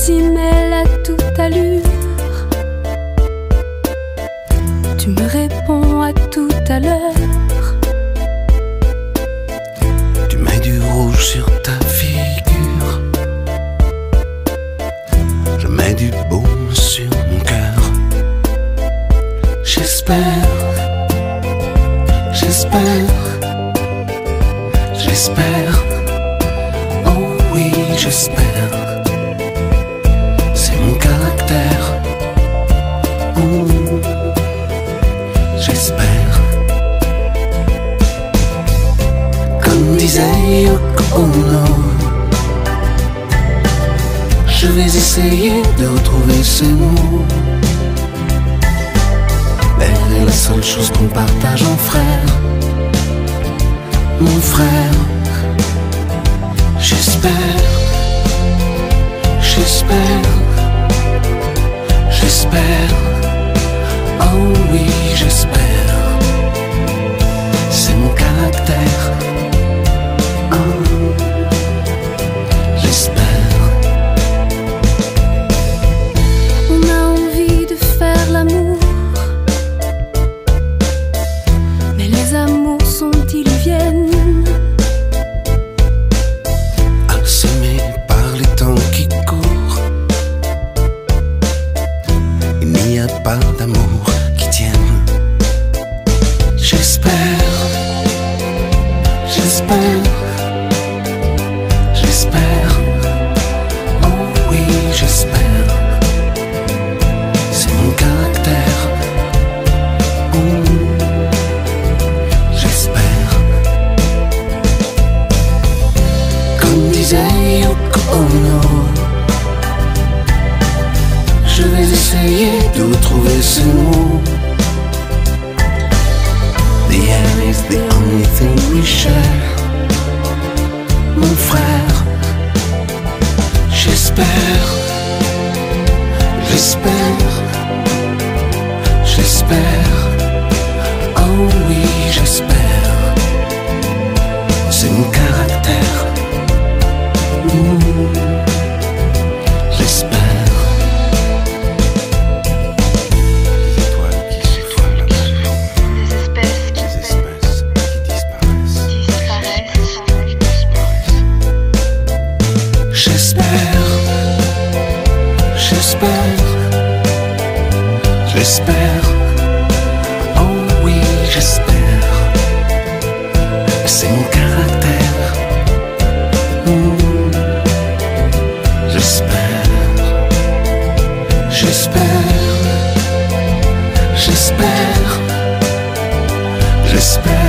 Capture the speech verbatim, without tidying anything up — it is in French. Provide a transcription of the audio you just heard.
s'y mêle à toute allure. Tu me réponds à tout à l'heure. Tu mets du rouge sur ta figure. Je mets du baume sur mon cœur. J'espère, j'espère, j'espère. Oh oui, j'espère. C'est mon caractère. Oh, j'espère. Comme disait Yoko Ono, je vais essayer de retrouver ces mots. L'air est la seule chose qu'on partage en frère. Mon frère, j'espère, j'espère, j'espère. Oh oui, j'espère. C'est mon caractère. Oh, j'espère. On a envie de faire l'amour, mais les amours sont-ils viennent? Assommé par les temps qui courent, il n'y a pas d'amour qui tienne. J'espère, j'espère, j'espère. Oh oui, j'espère. C'est mon caractère. Oh, j'espère. Comme disait Yoko Ono, je vais essayer de trouver ce mot. The air is the only thing we share. Mon frère, j'espère, j'espère, j'espère. Oh oui, j'espère. C'est mon caractère. Mmh, j'espère. Des étoiles qui s'étoilent là-bas. Des espèces qui Des espèces qui disparaissent. disparaissent. Disparaissent. J'espère, j'espère, j'espère. Oh oui, j'espère. C'est mon caractère. Mmh, j'espère, j'espère, j'espère, j'espère.